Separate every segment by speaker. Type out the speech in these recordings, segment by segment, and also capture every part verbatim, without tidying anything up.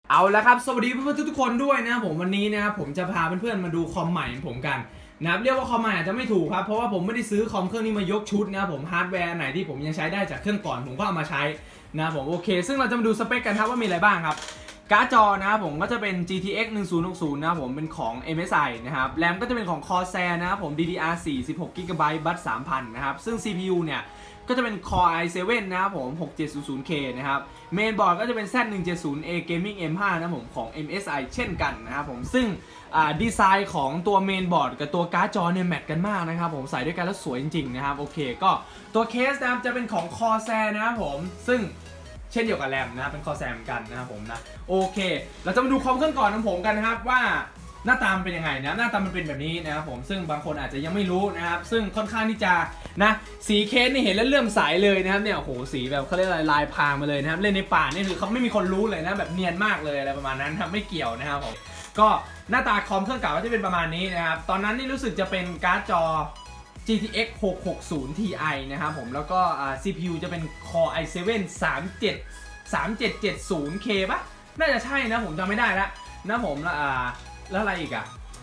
Speaker 1: เอาละครับสวัสดีเพื่อนๆทุกคนด้วยนะครับผมวันนี้นะครับผมจะพาเพื่อนๆมาดูคอมใหม่ของผมกันนะครับเรียกว่าคอมใหม่อาจจะไม่ถูกครับเพราะว่าผมไม่ได้ซื้อคอมเครื่องนี้มายกชุดนะครับผมฮาร์ดแวร์ไหนที่ผมยังใช้ได้จากเครื่องก่อนผมก็เอามาใช้นะครับผมโอเคซึ่งเราจะมาดูสเปคกันครับว่ามีอะไรบ้างครับการ์ดจอนะครับผมก็จะเป็น จี ที เอ็กซ์ หนึ่งศูนย์หกศูนย์นะครับผมเป็นของ เอ็ม เอส ไอ นะครับแรมก็จะเป็นของ Corsair นะครับผม ดี ดี อาร์ สี่ สิบหก จี บี บัส สามพัน นะครับซึ่ง ซี พี ยู เนี่ยก็จะเป็น Core ไอ เซเว่น นะครับผม หกเจ็ดศูนย์ศูนย์เค นะครับเมนบอร์ดก็จะเป็น แซด หนึ่งเจ็ดศูนย์เอ Gaming เอ็ม ห้า นะครับผมของ เอ็ม เอส ไอ เช่นกันนะครับผมซึ่งดีไซน์ของตัวเมนบอร์ดกับตัวการ์ดจอเนี่ยแมทกันมากนะครับผมใส่ด้วยกันแล้วสวยจริงๆนะครับโอเคก็ตัวเคสนะครับจะเป็นของ Corsair นะครับผมซึ่งเช่นเดียวกับแรมนะครับเป็น Corsair เหมือนกันนะครับผมนะโอเคเราจะมาดูคอมเครื่องก่อนของผมกันนะครับว่าหน้าตามันเป็นยังไงนะหน้าตามันเป็นแบบนี้นะครับผมซึ่งบางคนอาจจะยังไม่รู้นะครับซึ่งค่อนข้างที่จะนะสีเคสนี่เห็นแล้วเลื่อมใสเลยนะครับเนี่ยโอ้โหสีแบบเขาเรียกอะไรลายพรางมาเลยนะครับเล่นในป่านี่คือเขาไม่มีคนรู้เลยนะแบบเนียนมากเลยอะไรประมาณนั้นครับไม่เกี่ยวนะครับผมก็หน้าตาคอมเครื่องเก่าก็จะเป็นประมาณนี้นะครับตอนนั้นนี่รู้สึกจะเป็นการ์ดจอ จี ที เอ็กซ์ หกหกศูนย์ ที ไอ นะครับผมแล้วก็ ซี พี ยู จะเป็น Core ไอ เซเว่น สามเจ็ด สามเจ็ดเจ็ดศูนย์เค ป่ะน่าจะใช่นะผมจำไม่ได้แล้วนะผมแล้วอ่าแล้วอะไรอีกอะ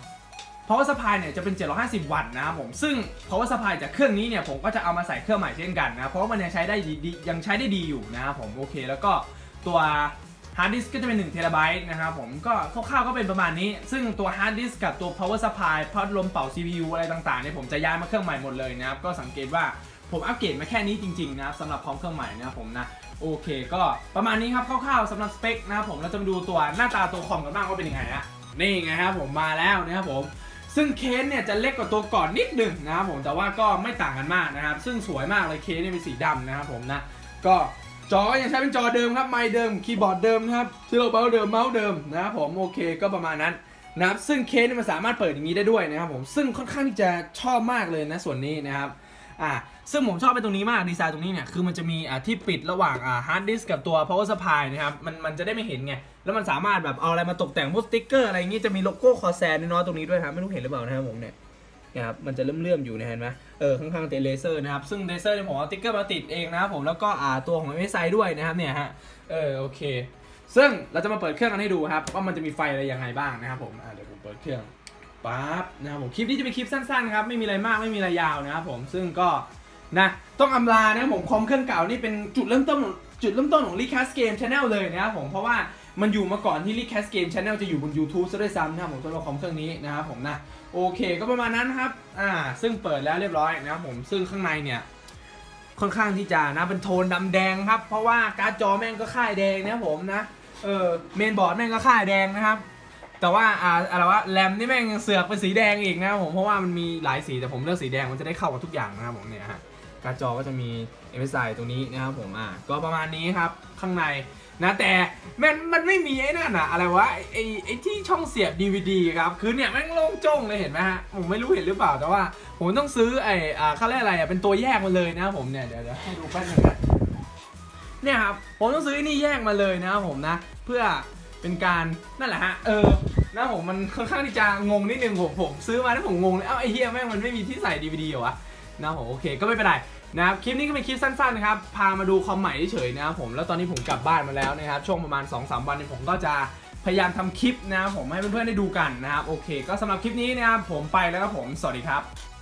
Speaker 1: Power Supply เนี่ยจะเป็นเจ็ดร้อยห้าสิบวัตต์นะครับผมซึ่ง Power Supply จากเครื่องนี้เนี่ยผมก็จะเอามาใส่เครื่องใหม่เช่นกันนะเพราะว่ามันยังใช้ได้ดียังใช้ได้ดีอยู่นะครับผมโอเคแล้วก็ตัว Hard Disk ก็จะเป็นหนึ่งเทราไบต์นะครับผมก็คร่าวๆก็เป็นประมาณนี้ซึ่งตัว Hard Disk กับตัว Power Supply พัดลมเป่า ซี พี ยู อะไรต่างๆเนี่ยผมจะย้ายมาเครื่องใหม่หมดเลยนะครับก็สังเกตว่าผมอัปเกรดมาแค่นี้จริงๆนะครับสำหรับพร้อมเครื่องใหม่นะครับผมนะโอเคก็ประมาณนี้ครับคร่าวๆสำหรับสเปคนะครับผมเราจะมาดูตัวหน้าตาตัวคอมกันบ้างว่าเป็นยังไงฮะนี่ไงครับผมมาแล้วนะครับผมซึ่งเคสเนี่ยจะเล็กกว่าตัวก่อนนิดหนึ่งนะครับผมแต่ว่าก็ไม่ต่างกันมากนะครับซึ่งสวยมากเลยเคสเนี่ยเป็นสีดำนะครับผมนะก็จอก็ยังใช้เป็นจอเดิมครับไมค์เดิมคีย์บอร์ดเดิมนะครับที่เราเมาส์เดิมเมาส์เดิมนะครับผมโอเคก็ประมาณนั้นนะครับซึ่งเคสเนี่ยมันสามารถเปิดอย่างนี้ได้ด้วยนะครับผมซึ่งค่อนข้างที่จะชอบมากเลยนะส่วนนี้นะครับอ่าซึ่งผมชอบเป็นตรงนี้มากดีไซน์ตรงนี้เนี่ยคือมันจะมีอ่าที่ปิดระหว่างอ่าฮาร์ดดิสก์กับตัว power supply นะครับมันมันจะได้ไม่เห็นไงแล้วมันสามารถแบบเอาอะไรมาตกแต่งพวกสติ๊กเกอร์อะไรอย่างงี้จะมีโลโก้ Corsair น้อยๆตรงนี้ด้วยครับไม่รู้เห็นหรือเปล่านะครับผมเนี่ยนะครับมันจะเลื่อมๆอยู่นะเห็นไหมเออข้างๆเตเลเซอร์นะครับซึ่งเลเซอร์เนี่ยผมเอาสติ๊กเกอร์มาติดเองนะครับผมแล้วก็อ่าตัวของ เอ็ม เอส ไอ ด้วยนะครับเนี่ยฮะเออโอเคซึ่งเราจะมาเปิดเครื่องกันให้ดูครับว่ามันจะมีไฟอะไรยังไงบ้างนะครับผมอ่าเดี๋ยวผมเปิดเครื่องปั๊บนะครับผมคลิปนี้จะเป็นคลิปสั้นๆครับไม่มีอะไรมากไม่มีอะไรยาวนะครับผมซึ่งก็นะต้องอำลานะผมคอมเครื่องเก่านี่เป็นจุดเริ่มต้นจุดเริ่มต้นของ Recast Game Channel เลยนะครับผมเพราะว่ามันอยู่มาก่อนที่ Recast Game Channel จะอยู่บน YouTube ซะด้วยซ้ำนะครับผมสำหรับคอมเครื่องนี้นะครับผมนะโอเคก็ประมาณนั้นครับอ่าซึ่งเปิดแล้วเรียบร้อยนะครับผมซึ่งข้างในเนี่ยค่อนข้างที่จะนะเป็นโทนดำแดงครับเพราะว่าการ์ดจอแม่งก็ค่ายแดงนะครับผมนะเออเมนบอร์ดแม่งก็ค่ายแดงนะครับแต่ว่าอ่าอะไรวะแรมนี่แม่งยังเสือกเป็นสีแดงอีกนะครับผมเพราะว่ามันมีหลายสีแต่ผมเลือกสีแดงมันจะได้เข้ากับทุกอย่างนะครับผมเนี่ยฮะการ์ดจอก็จะมี เอ็ม เอส ไอ ตรงนี้นะครับผมอ่ะก็ประมาณนี้ครับข้างในนะแต่มันมันไม่มีไอ้นั่นอะอะไรวะไอ้ไอ้ที่ช่องเสียบ ดี วี ดี ครับคือเนี่ยแม่งโล่งโจ้งเลยเห็นไหมฮะผมไม่รู้เห็นหรือเปล่าแต่ว่าผมต้องซื้อไอ้อ่าเขาเรียกอะไรอะเป็นตัวแยกมาเลยนะครับผมเนี่ยเดี๋ยวเดี๋ยวให้ดูแป๊บนึงนะเนี่ยครับผมต้องซื้อนี่แยกมาเลยนะครับผมนะเพื่อเป็นการนั่นแหละฮะเออนะผมมันค่อนข้างที่จะงงนิดนึงผมผมซื้อมาแล้วผมงงเลยเอ้าไอ้เฮียแม่งมันไม่มีที่ใส่ ดี วี ดี เหรอวะนะผมโอเคก็ไม่เป็นไรนะครับคลิปนี้ก็เป็นคลิปสั้นๆนะครับพามาดูคอมใหม่เฉยๆนะครับผมแล้วตอนนี้ผมกลับบ้านมาแล้วนะครับช่วงประมาณ สองสาม วันนี้ผมก็จะพยายามทำคลิปนะครับผมให้เพื่อนๆได้ดูกันนะครับโอเคก็สำหรับคลิปนี้นะครับผมไปแล้วครับผมสวัสดีครับ